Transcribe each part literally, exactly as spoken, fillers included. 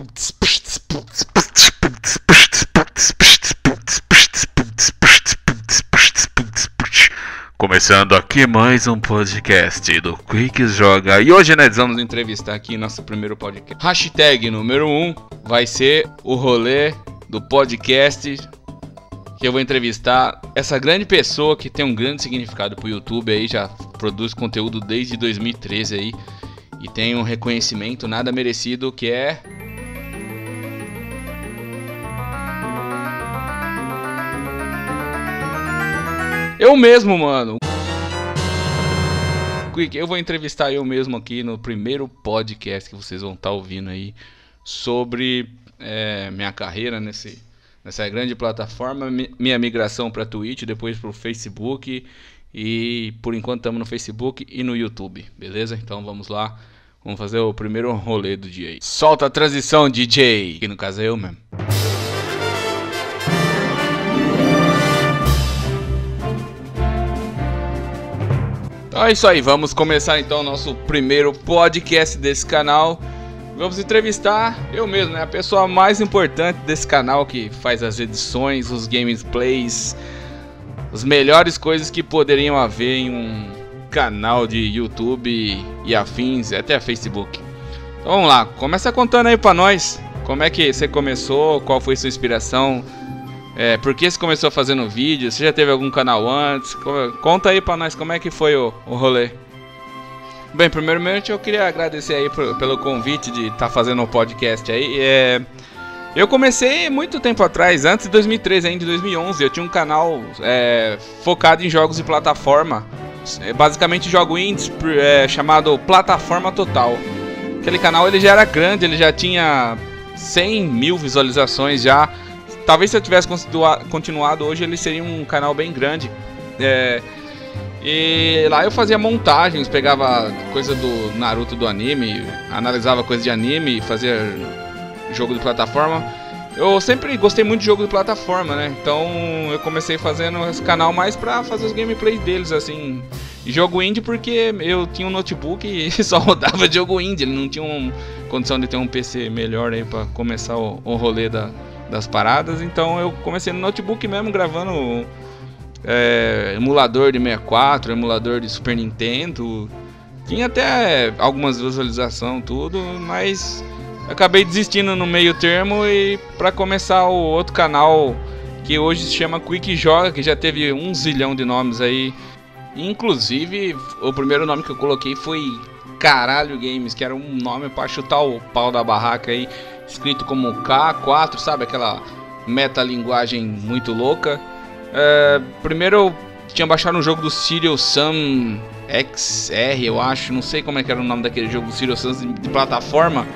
Começando aqui mais um podcast do Quick Joga. E hoje nós vamos entrevistar aqui nosso primeiro podcast. Hashtag número um vai ser o rolê do podcast, que eu vou entrevistar essa grande pessoa que tem um grande significado pro YouTube aí, já produz conteúdo desde dois mil e treze aí e tem um reconhecimento nada merecido, que é eu mesmo, mano. Eu vou entrevistar eu mesmo aqui no primeiro podcast que vocês vão estar ouvindo aí sobre é, minha carreira nesse, nessa grande plataforma, minha migração para Twitch, depois para o Facebook, e por enquanto estamos no Facebook e no YouTube, beleza? Então vamos lá, vamos fazer o primeiro rolê do dia aí. Solta a transição, D J, que no caso é eu mesmo. Então é isso aí, vamos começar então o nosso primeiro podcast desse canal. Vamos entrevistar eu mesmo, né? A pessoa mais importante desse canal, que faz as edições, os gameplays, as melhores coisas que poderiam haver em um canal de YouTube e afins, até Facebook. Então vamos lá, começa contando aí pra nós como é que você começou, qual foi sua inspiração. É, por que você começou fazendo vídeo? Você já teve algum canal antes? Conta aí pra nós como é que foi o, o rolê. Bem, primeiramente eu queria agradecer aí por, pelo convite de estar tá fazendo um podcast aí. É, eu comecei muito tempo atrás, antes de dois mil e treze, ainda em dois mil e onze. Eu tinha um canal é, focado em jogos de plataforma, é, basicamente jogo indies, é, chamado Plataforma Total. Aquele canal ele já era grande, ele já tinha cem mil visualizações já. Talvez se eu tivesse continuado hoje ele seria um canal bem grande. É, e lá eu fazia montagens, pegava coisa do Naruto, do anime, analisava coisa de anime, fazia jogo de plataforma. Eu sempre gostei muito de jogo de plataforma, né? Então eu comecei fazendo esse canal mais pra fazer os gameplays deles, assim. E jogo indie porque eu tinha um notebook e só rodava jogo indie. Ele não tinha uma condição de ter um P C melhor aí pra começar o, o rolê da... das paradas, então eu comecei no notebook mesmo, gravando é, emulador de sessenta e quatro, emulador de Super Nintendo, tinha até algumas visualizações, tudo, mas acabei desistindo no meio termo e para começar o outro canal que hoje se chama Quick Joga, que já teve um zilhão de nomes aí, inclusive o primeiro nome que eu coloquei foi Caralho Games, que era um nome para chutar o pau da barraca aí, escrito como K quatro, sabe? Aquela metalinguagem muito louca. É, primeiro eu tinha baixado um jogo do Serial Sam X R, eu acho. Não sei como é que era o nome daquele jogo do Serial Sam de, de plataforma.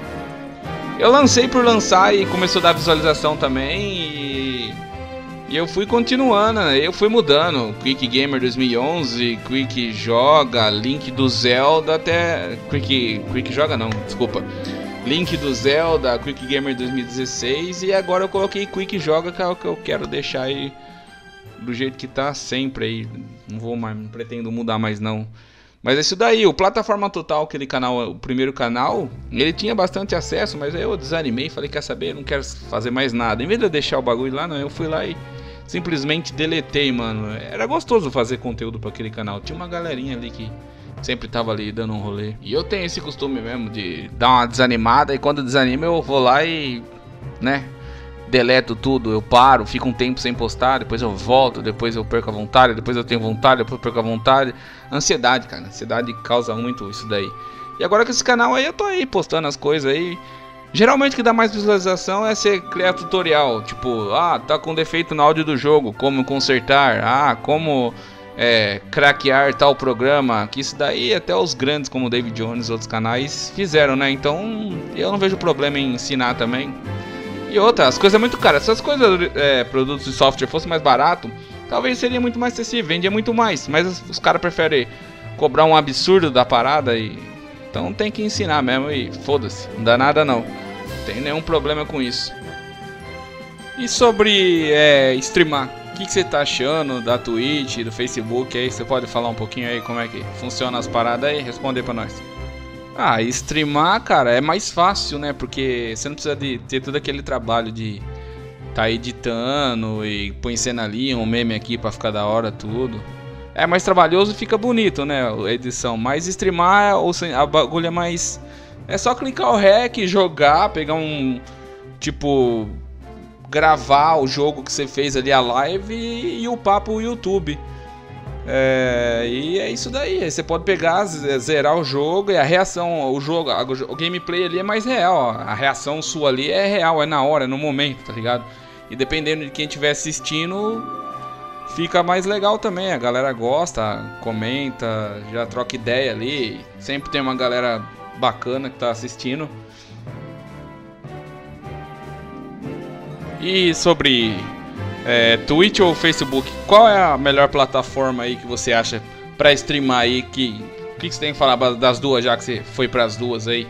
Eu lancei por lançar e começou a dar visualização também. E, e eu fui continuando, eu fui mudando. Quick Gamer dois mil e onze, Quick Joga, Link do Zelda, até... Quick, Quick Joga não, desculpa. Link do Zelda, Quick Gamer dois mil e dezesseis, e agora eu coloquei Quick Joga, que é o que eu quero deixar aí do jeito que tá sempre aí. Não vou mais, não pretendo mudar mais não. Mas é isso daí, o Plataforma Total, aquele canal, o primeiro canal, ele tinha bastante acesso, mas aí eu desanimei, falei, quer saber, eu não quero fazer mais nada. Em vez de eu deixar o bagulho lá, não, eu fui lá e simplesmente deletei, mano. Era gostoso fazer conteúdo pra aquele canal, tinha uma galerinha ali que sempre tava ali dando um rolê. E eu tenho esse costume mesmo de dar uma desanimada, e quando desanima eu vou lá e, né, deleto tudo, eu paro, fico um tempo sem postar, depois eu volto, depois eu perco a vontade, depois eu tenho vontade, depois eu perco a vontade. Ansiedade, cara, ansiedade causa muito isso daí. E agora com esse canal aí eu tô aí postando as coisas aí. Geralmente o que dá mais visualização é você criar tutorial, tipo, ah, tá com defeito no áudio do jogo, como consertar, ah, como... É, craquear tal programa, que isso daí até os grandes como o David Jones e outros canais fizeram, né? Então eu não vejo problema em ensinar também. E outra, as coisas é muito caras. Se as coisas, é, produtos de software fossem mais barato, talvez seria muito mais acessível, vendia muito mais. Mas os, os caras preferem cobrar um absurdo da parada e... Então tem que ensinar mesmo e foda-se, não dá nada não. Não tem nenhum problema com isso. E sobre é, streamar? O que, que você tá achando da Twitch, do Facebook aí? Você pode falar um pouquinho aí como é que funciona as paradas aí? Responder pra nós. Ah, streamar, cara, é mais fácil, né? Porque você não precisa de ter todo aquele trabalho de tá editando e põe cena ali, um meme aqui pra ficar da hora, tudo. É mais trabalhoso e fica bonito, né? A edição. Mas streamar, a bagulho é mais... É só clicar o rec, jogar, pegar um... Tipo... Gravar o jogo que você fez ali, a live, e, e upar pro YouTube. É, e é isso daí. Aí você pode pegar, zerar o jogo e a reação, o jogo, a, o gameplay ali é mais real. Ó. A reação sua ali é real, é na hora, é no momento, tá ligado? E dependendo de quem estiver assistindo, fica mais legal também. A galera gosta, comenta, já troca ideia ali. Sempre tem uma galera bacana que tá assistindo. E sobre é, Twitch ou Facebook, qual é a melhor plataforma aí que você acha pra streamar aí? Que, o que você tem que falar das duas, já que você foi pras duas aí?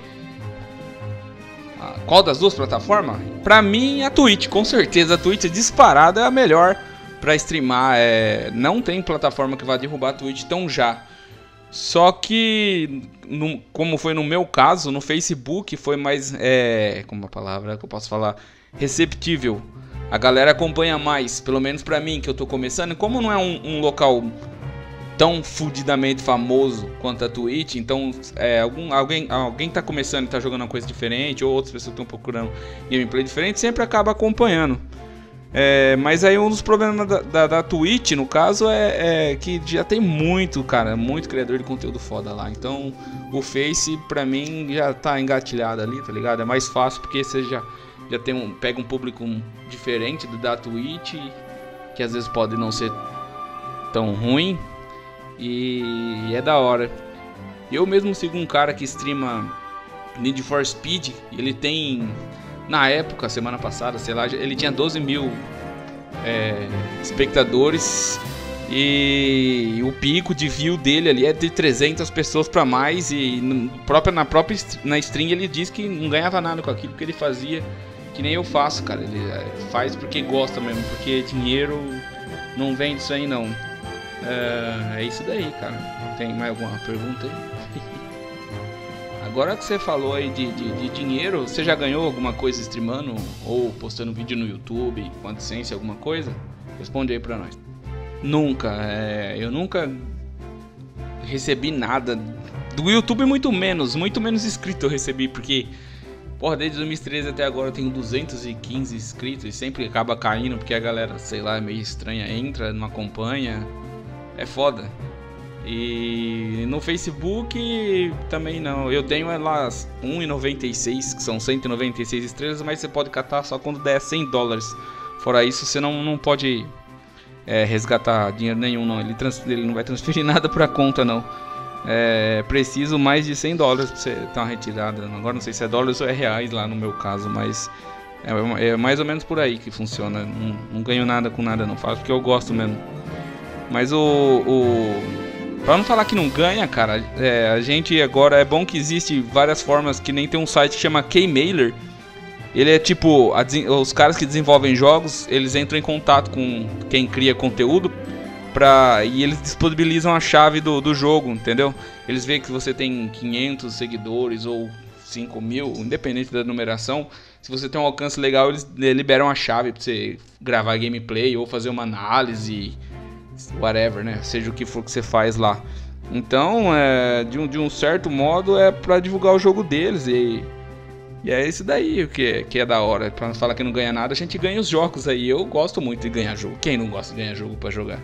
Ah, qual das duas plataformas? Pra mim, a Twitch, com certeza. A Twitch disparada é a melhor pra streamar. É, não tem plataforma que vai derrubar a Twitch tão já. Só que, no, como foi no meu caso, no Facebook foi mais... É, como a palavra que eu posso falar... receptível, a galera acompanha mais, pelo menos pra mim que eu tô começando. Como não é um, um local tão fudidamente famoso quanto a Twitch, então é, algum, alguém, alguém tá começando e tá jogando uma coisa diferente, ou outras pessoas estão procurando gameplay diferente, sempre acaba acompanhando. É, mas aí um dos problemas da, da, da Twitch, no caso, é, é que já tem muito, cara, muito criador de conteúdo foda lá. Então o Face pra mim já tá engatilhado ali, tá ligado? É mais fácil porque você já Já tem um, pega um público diferente do da Twitch, que às vezes pode não ser tão ruim, e, e é da hora. Eu mesmo sigo um cara que streama Need for Speed, e ele tem, na época, semana passada, sei lá, ele tinha doze mil é, espectadores, e o pico de view dele ali é de trezentas pessoas pra mais, e no, própria, na própria na stream ele disse que não ganhava nada com aquilo que ele fazia. Que nem eu faço, cara. Ele faz porque gosta mesmo, porque dinheiro não vem disso aí, não. É, é isso daí, cara. Tem mais alguma pergunta aí? Agora que você falou aí de, de, de dinheiro, você já ganhou alguma coisa streamando ou postando vídeo no YouTube com AdSense, alguma coisa? Responde aí pra nós. Nunca, é, eu nunca recebi nada. Do YouTube muito menos, muito menos inscrito eu recebi, porque... Porra, desde dois mil e treze até agora eu tenho duzentos e quinze inscritos e sempre acaba caindo porque a galera, sei lá, é meio estranha, entra, não acompanha. É foda. E no Facebook também não. Eu tenho lá um real e noventa e seis, que são cento e noventa e seis estrelas, mas você pode catar só quando der cem dólares. Fora isso, você não, não pode é, resgatar dinheiro nenhum, não. Ele, trans, ele não vai transferir nada pra conta, não. É preciso mais de cem dólares pra você ter uma retirada. Agora não sei se é dólares ou é reais lá no meu caso, mas é, é mais ou menos por aí que funciona. Não, não ganho nada com nada, não faço porque eu gosto mesmo. Mas o, o pra não falar que não ganha, cara, é, a gente agora é bom que existe várias formas, que nem tem um site que chama Keymailer. Ele é tipo, a, os caras que desenvolvem jogos, eles entram em contato com quem cria conteúdo. Pra, e eles disponibilizam a chave do, do jogo, entendeu? Eles veem que você tem quinhentos seguidores ou cinco mil, independente da numeração. Se você tem um alcance legal, eles liberam a chave pra você gravar gameplay ou fazer uma análise, whatever, né? Seja o que for que você faz lá. Então, é, de, um, de um certo modo, é pra divulgar o jogo deles. E, e é isso daí que, que é da hora. Pra não falar que não ganha nada, a gente ganha os jogos aí. Eu gosto muito de ganhar jogo. Quem não gosta de ganhar jogo pra jogar?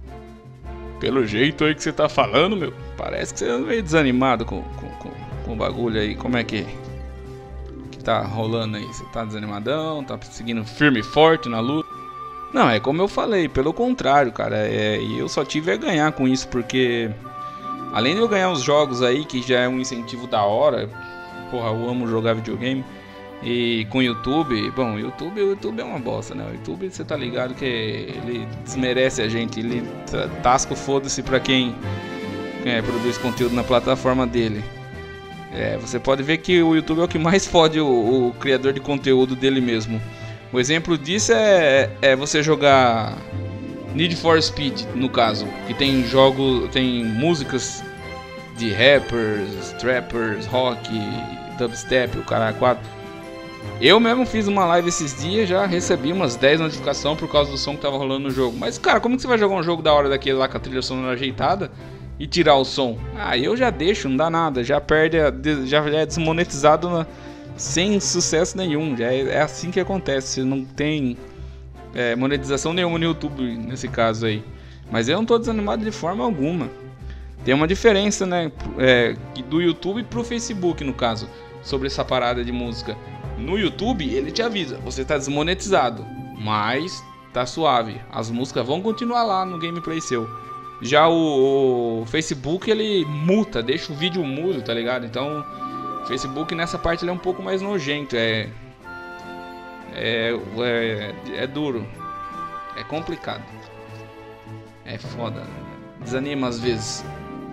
Pelo jeito aí que você tá falando, meu, parece que você é meio desanimado com, com, com, com o bagulho aí. Como é que, que tá rolando aí? Você tá desanimadão? Tá seguindo firme e forte na luta? Não, é como eu falei, pelo contrário, cara. É, e eu só tive a ganhar com isso, porque além de eu ganhar os jogos aí, que já é um incentivo da hora. Porra, eu amo jogar videogame. E com o YouTube, bom, o YouTube, o YouTube é uma bosta, né? O YouTube, você tá ligado que ele desmerece a gente, ele tasca o foda-se pra quem é, produz conteúdo na plataforma dele. É, você pode ver que o YouTube é o que mais fode o, o criador de conteúdo dele mesmo. O exemplo disso é, é você jogar Need for Speed, no caso, que tem jogo, tem músicas de rappers, trappers, rock, dubstep, o cara quatro. Eu mesmo fiz uma live esses dias, já recebi umas dez notificações por causa do som que tava rolando no jogo. Mas cara, como que você vai jogar um jogo da hora daquele lá com a trilha sonora ajeitada e tirar o som? Ah, eu já deixo, não dá nada, já perde, a, já é desmonetizado na, sem sucesso nenhum. Já é, é assim que acontece, não tem é, monetização nenhuma no YouTube nesse caso aí. Mas eu não tô desanimado de forma alguma. Tem uma diferença, né, é, do YouTube pro Facebook no caso, sobre essa parada de música. No YouTube ele te avisa, você tá desmonetizado, mas tá suave, as músicas vão continuar lá no gameplay seu. Já o, o Facebook ele multa, deixa o vídeo mudo, tá ligado? Então o Facebook nessa parte ele é um pouco mais nojento, é, é, é, é duro, é complicado, é foda, desanima às vezes.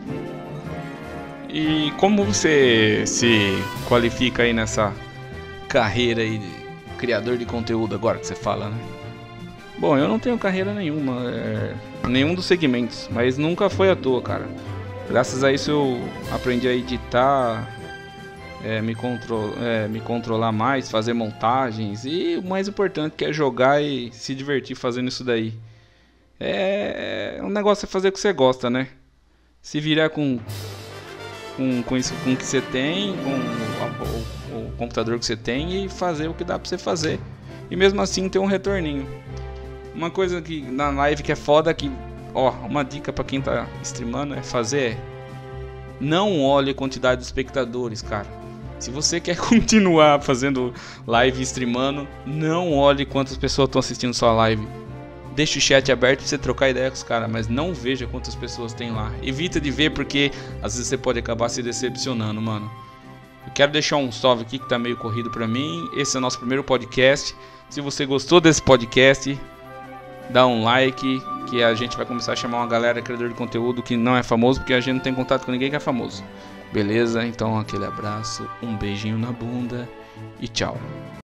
E como você se qualifica aí nessa carreira aí de criador de conteúdo agora que você fala, né? Bom, eu não tenho carreira nenhuma, é, nenhum dos segmentos, mas nunca foi à toa, cara. Graças a isso eu aprendi a editar, é, me, contro é, me controlar mais, fazer montagens e o mais importante que é jogar e se divertir fazendo isso daí. É, é um negócio é fazer o que você gosta, né? Se virar com com, com isso com que você tem, com o, o, o computador que você tem e fazer o que dá pra você fazer. E mesmo assim ter um retorninho. Uma coisa que na live que é foda, que, ó, uma dica pra quem tá streamando é fazer, não olhe a quantidade de espectadores, cara. Se você quer continuar fazendo live streamando, não olhe quantas pessoas estão assistindo sua live. Deixa o chat aberto pra você trocar ideia com os caras, mas não veja quantas pessoas tem lá. Evita de ver porque às vezes você pode acabar se decepcionando, mano. Eu quero deixar um salve aqui que tá meio corrido pra mim. Esse é o nosso primeiro podcast. Se você gostou desse podcast, dá um like, que a gente vai começar a chamar uma galera criador de conteúdo que não é famoso, porque a gente não tem contato com ninguém que é famoso. Beleza? Então aquele abraço, um beijinho na bunda e tchau.